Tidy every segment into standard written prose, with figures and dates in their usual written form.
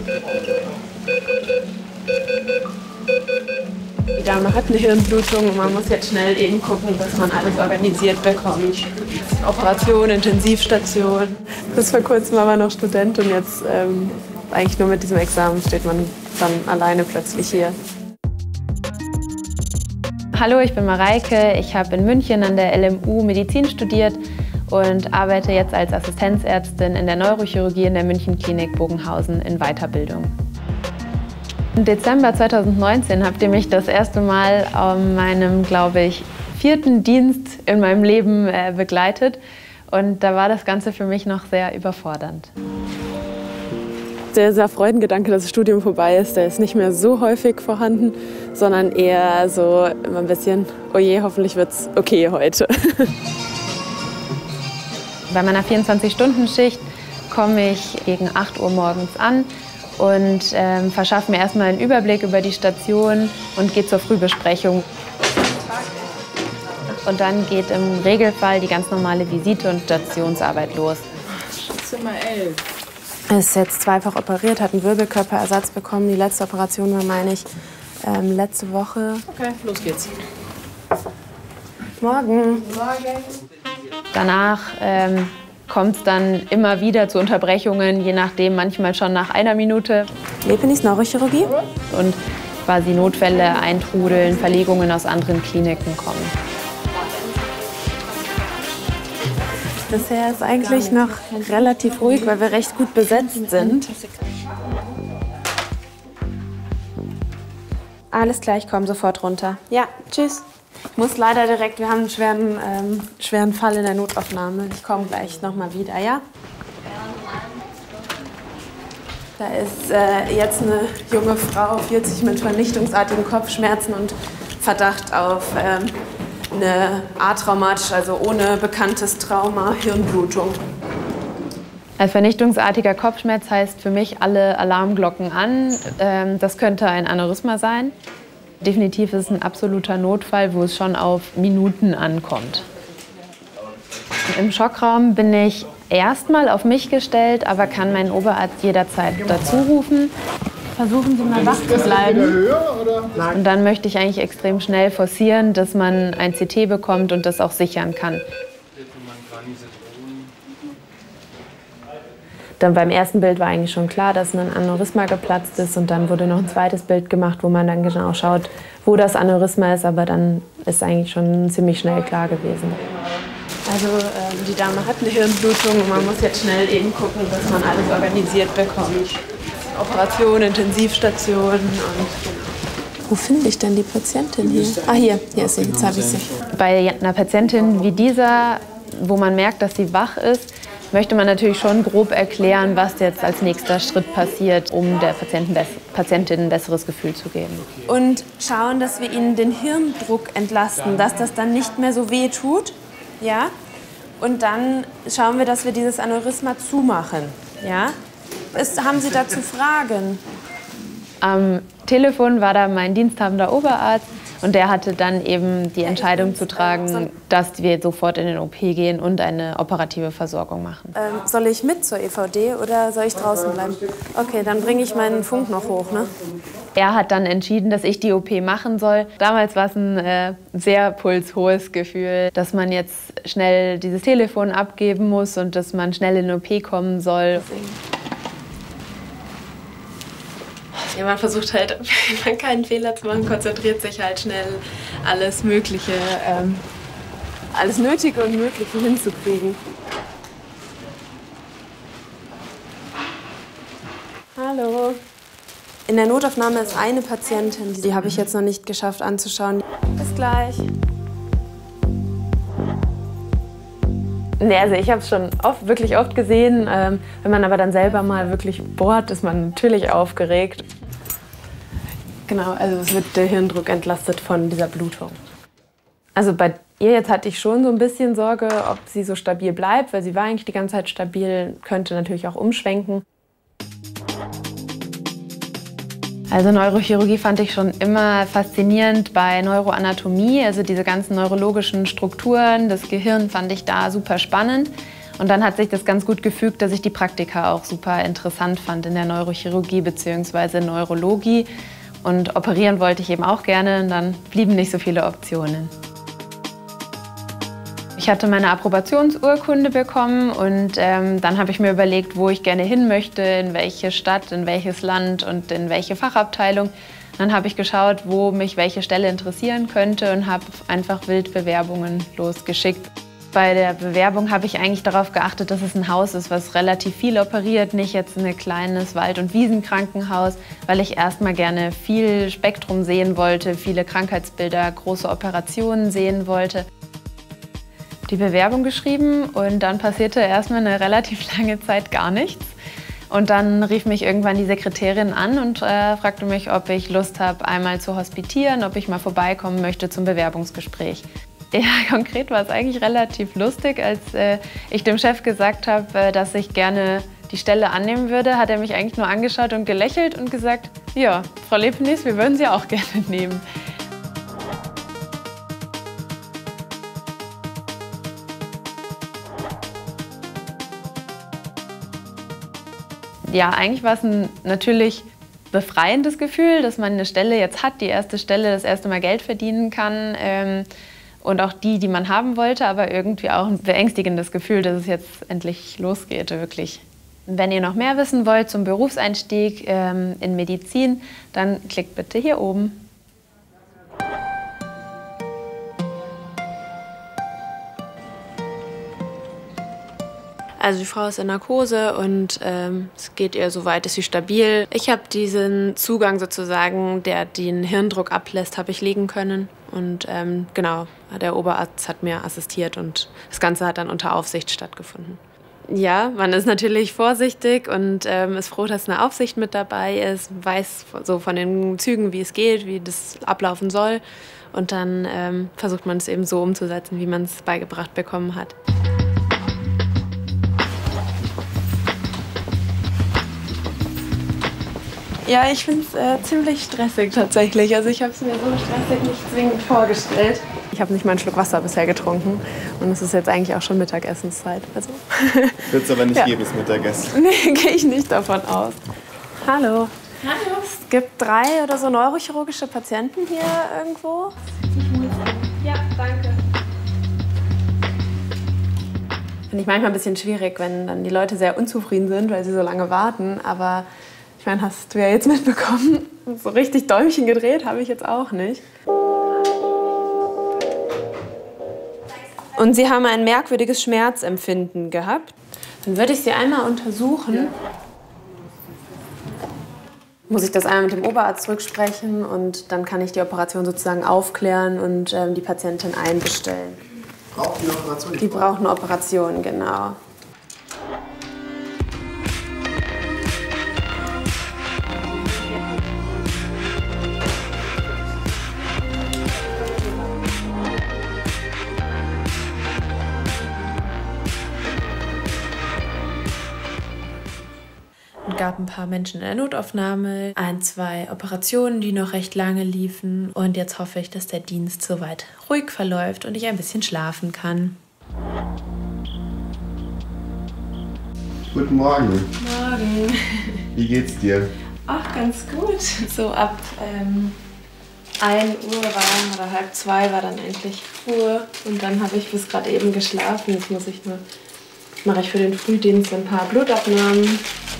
Die Dame hat eine Hirnblutung und man muss jetzt schnell eben gucken, dass man alles organisiert bekommt. Operation, Intensivstation. Bis vor kurzem war man noch Student und jetzt eigentlich nur mit diesem Examen steht man dann alleine plötzlich hier. Hallo, ich bin Mareike. Ich habe in München an der LMU Medizin studiert und arbeite jetzt als Assistenzärztin in der Neurochirurgie in der München-Klinik Bogenhausen in Weiterbildung. Im Dezember 2019 habt ihr mich das erste Mal an meinem, glaube ich, 4. Dienst in meinem Leben begleitet. Und da war das Ganze für mich noch sehr überfordernd. Dieser Freudengedanke, dass das Studium vorbei ist, der ist nicht mehr so häufig vorhanden, sondern eher so immer ein bisschen, oh je, hoffentlich wird's okay heute. Bei meiner 24-Stunden-Schicht komme ich gegen 8 Uhr morgens an und verschaffe mir erstmal einen Überblick über die Station und gehe zur Frühbesprechung. Und dann geht im Regelfall die ganz normale Visite und Stationsarbeit los. Zimmer 11. Er ist jetzt zweifach operiert, hat einen Wirbelkörperersatz bekommen. Die letzte Operation war, meine ich, letzte Woche. Okay, los geht's. Morgen. Danach kommt es dann immer wieder zu Unterbrechungen, je nachdem, manchmal schon nach einer Minute. Lepenis Neurochirurgie. Und quasi Notfälle eintrudeln, Verlegungen aus anderen Kliniken kommen. Bisher ist eigentlich noch relativ ruhig, weil wir recht gut besetzt sind. Alles klar, ich komme sofort runter. Ja, tschüss. Ich muss leider direkt, wir haben einen schweren Fall in der Notaufnahme. Ich komme gleich nochmal wieder, ja? Da ist jetzt eine junge Frau, 40, mit vernichtungsartigen Kopfschmerzen und Verdacht auf eine atraumatisch, also ohne bekanntes Trauma, Hirnblutung. Ein vernichtungsartiger Kopfschmerz heißt für mich alle Alarmglocken an. Das könnte ein Aneurysma sein. Definitiv ist es ein absoluter Notfall, wo es schon auf Minuten ankommt. Im Schockraum bin ich erstmal auf mich gestellt, aber kann meinen Oberarzt jederzeit dazu rufen. Versuchen Sie mal wach zu bleiben. Und dann möchte ich eigentlich extrem schnell forcieren, dass man ein CT bekommt und das auch sichern kann. Dann beim ersten Bild war eigentlich schon klar, dass ein Aneurysma geplatzt ist. Und dann wurde noch ein zweites Bild gemacht, wo man dann genau schaut, wo das Aneurysma ist. Aber dann ist eigentlich schon ziemlich schnell klar gewesen. Also die Dame hat eine Hirnblutung und man muss jetzt schnell eben gucken, dass man alles organisiert bekommt. Operation, Intensivstation und Wo finde ich denn die Patientin hier? Ah, hier ist sie, jetzt habe ich sie. Bei einer Patientin wie dieser, wo man merkt, dass sie wach ist, möchte man natürlich schon grob erklären, was jetzt als nächster Schritt passiert, um der Patientin ein besseres Gefühl zu geben. Und schauen, dass wir ihnen den Hirndruck entlasten, dass das dann nicht mehr so weh tut. Ja? Und dann schauen wir, dass wir dieses Aneurysma zumachen. Ja? Haben Sie dazu Fragen? Am Telefon war da mein diensthabender Oberarzt und der hatte dann eben die Entscheidung zu tragen, dass wir sofort in den OP gehen und eine operative Versorgung machen. Soll ich mit zur EVD oder soll ich draußen bleiben? Okay, dann bringe ich meinen Funk noch hoch, ne? Er hat dann entschieden, dass ich die OP machen soll. Damals war es ein sehr pulshohes Gefühl, dass man jetzt schnell dieses Telefon abgeben muss und dass man schnell in den OP kommen soll. Ja, man versucht halt, wenn man keinen Fehler zu machen, konzentriert sich halt schnell alles Mögliche, alles Nötige und Mögliche hinzukriegen. Hallo. In der Notaufnahme ist eine Patientin, die habe ich jetzt noch nicht geschafft anzuschauen. Bis gleich. Nee, also ich habe es schon wirklich oft gesehen. Wenn man aber dann selber mal wirklich bohrt, ist man natürlich aufgeregt. Genau, also es wird der Hirndruck entlastet von dieser Blutung. Also bei ihr jetzt hatte ich schon so ein bisschen Sorge, ob sie so stabil bleibt, weil sie war eigentlich die ganze Zeit stabil, könnte natürlich auch umschwenken. Also Neurochirurgie fand ich schon immer faszinierend bei Neuroanatomie, also diese ganzen neurologischen Strukturen, das Gehirn fand ich da super spannend. Und dann hat sich das ganz gut gefügt, dass ich die Praktika auch super interessant fand in der Neurochirurgie bzw. Neurologie. Und operieren wollte ich eben auch gerne und dann blieben nicht so viele Optionen. Ich hatte meine Approbationsurkunde bekommen und dann habe ich mir überlegt, wo ich gerne hin möchte, in welche Stadt, in welches Land und in welche Fachabteilung. Dann habe ich geschaut, wo mich welche Stelle interessieren könnte und habe einfach wild Bewerbungen losgeschickt. Bei der Bewerbung habe ich eigentlich darauf geachtet, dass es ein Haus ist, was relativ viel operiert, nicht jetzt ein kleines Wald- und Wiesenkrankenhaus, weil ich erstmal gerne viel Spektrum sehen wollte, viele Krankheitsbilder, große Operationen sehen wollte. Die Bewerbung geschrieben und dann passierte erstmal eine relativ lange Zeit gar nichts. Und dann rief mich irgendwann die Sekretärin an und fragte mich, ob ich Lust habe, einmal zu hospitieren, ob ich mal vorbeikommen möchte zum Bewerbungsgespräch. Ja, konkret war es eigentlich relativ lustig. Als ich dem Chef gesagt habe, dass ich gerne die Stelle annehmen würde, hat er mich eigentlich nur angeschaut und gelächelt und gesagt, ja, Frau Lepenis, wir würden Sie auch gerne nehmen. Ja, eigentlich war es ein natürlich befreiendes Gefühl, dass man eine Stelle jetzt hat, die erste Stelle, das erste Mal Geld verdienen kann und auch die man haben wollte, aber irgendwie auch ein beängstigendes Gefühl, dass es jetzt endlich losgeht, wirklich. Wenn ihr noch mehr wissen wollt zum Berufseinstieg in Medizin, dann klickt bitte hier oben. Also die Frau ist in Narkose und es geht ihr soweit, ist sie stabil. Ich habe diesen Zugang sozusagen, der den Hirndruck ablässt, habe ich legen können. Und genau, der Oberarzt hat mir assistiert und das Ganze hat dann unter Aufsicht stattgefunden. Ja, man ist natürlich vorsichtig und ist froh, dass eine Aufsicht mit dabei ist, weiß so von den Zügen, wie es geht, wie das ablaufen soll. Und dann versucht man es eben so umzusetzen, wie man es beigebracht bekommen hat. Ja, ich finde es ziemlich stressig tatsächlich. Also ich habe es mir so stressig nicht zwingend vorgestellt. Ich habe nicht mal einen Schluck Wasser bisher getrunken und es ist jetzt eigentlich auch schon Mittagessenszeit. Also. Wird es aber nicht geben, das Mittagessen. Nee, gehe ich nicht davon aus. Hallo. Hallo. Es gibt 3 oder so neurochirurgische Patienten hier irgendwo. Ja, danke. Finde ich manchmal ein bisschen schwierig, wenn dann die Leute sehr unzufrieden sind, weil sie so lange warten. Aber ich meine, hast du ja jetzt mitbekommen, so richtig Däumchen gedreht habe ich jetzt auch nicht. Und Sie haben ein merkwürdiges Schmerzempfinden gehabt. Dann würde ich Sie einmal untersuchen. Ja. Muss ich das einmal mit dem Oberarzt rücksprechen und dann kann ich die Operation sozusagen aufklären und die Patientin einbestellen. Braucht die eine Operation? Die braucht eine Operation, genau. Es gab ein paar Menschen in der Notaufnahme, 1, 2 Operationen, die noch recht lange liefen. Und jetzt hoffe ich, dass der Dienst soweit ruhig verläuft und ich ein bisschen schlafen kann. Guten Morgen. Morgen. Wie geht's dir? Ach, ganz gut. So ab 1 Uhr oder 1:30 war dann endlich Ruhe. Und dann habe ich bis gerade eben geschlafen. Jetzt mache ich für den Frühdienst ein paar Blutabnahmen.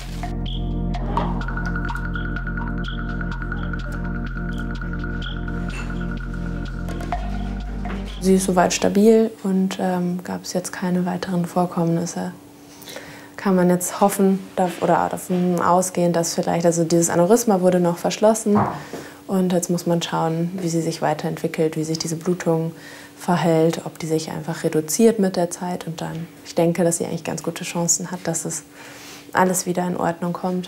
Sie ist soweit stabil und gab es jetzt keine weiteren Vorkommnisse. Kann man jetzt hoffen oder davon ausgehen, dass vielleicht, also dieses Aneurysma wurde noch verschlossen und jetzt muss man schauen, wie sie sich weiterentwickelt, wie sich diese Blutung verhält, ob die sich einfach reduziert mit der Zeit und dann, ich denke, dass sie eigentlich ganz gute Chancen hat, dass es alles wieder in Ordnung kommt.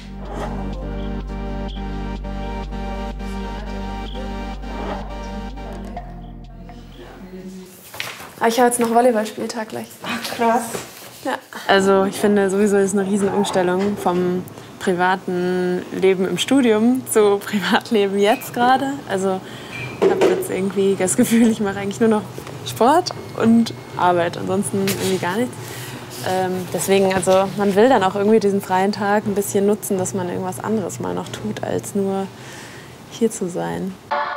Ich habe jetzt noch Volleyballspieltag gleich. Ach, krass. Ja. Also ich finde sowieso ist eine Riesenumstellung vom privaten Leben im Studium zu Privatleben jetzt gerade. Also ich habe jetzt irgendwie das Gefühl, ich mache eigentlich nur noch Sport und Arbeit, ansonsten irgendwie gar nichts. Deswegen, also man will dann auch irgendwie diesen freien Tag ein bisschen nutzen, dass man irgendwas anderes mal noch tut, als nur hier zu sein.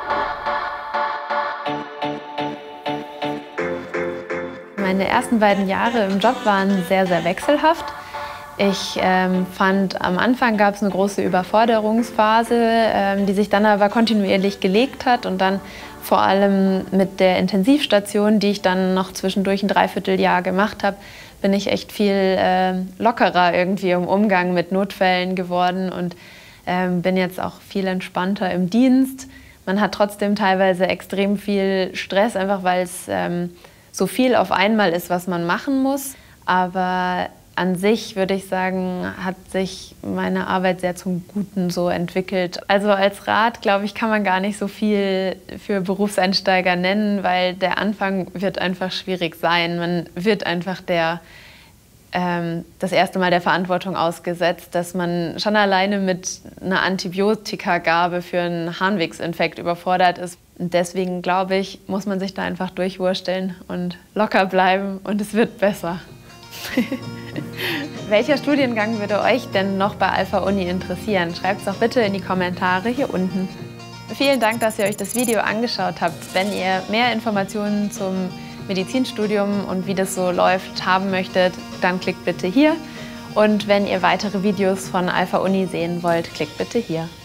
Meine ersten beiden Jahre im Job waren sehr, sehr wechselhaft. Ich fand, am Anfang gab es eine große Überforderungsphase, die sich dann aber kontinuierlich gelegt hat. Und dann vor allem mit der Intensivstation, die ich dann noch zwischendurch ein Dreivierteljahr gemacht habe, bin ich echt viel lockerer irgendwie im Umgang mit Notfällen geworden und bin jetzt auch viel entspannter im Dienst. Man hat trotzdem teilweise extrem viel Stress, einfach weil es so viel auf einmal ist, was man machen muss. Aber an sich würde ich sagen, hat sich meine Arbeit sehr zum Guten so entwickelt. Also als Rat, glaube ich, kann man gar nicht so viel für Berufseinsteiger nennen, weil der Anfang wird einfach schwierig sein. Man wird einfach das erste Mal der Verantwortung ausgesetzt, dass man schon alleine mit einer Antibiotikagabe für einen Harnwegsinfekt überfordert ist. Und deswegen, glaube ich, muss man sich da einfach durchwursteln und locker bleiben und es wird besser. Welcher Studiengang würde euch denn noch bei Alpha Uni interessieren? Schreibt es doch bitte in die Kommentare hier unten. Vielen Dank, dass ihr euch das Video angeschaut habt. Wenn ihr mehr Informationen zum Medizinstudium und wie das so läuft haben möchtet, dann klickt bitte hier. Und wenn ihr weitere Videos von Alpha Uni sehen wollt, klickt bitte hier.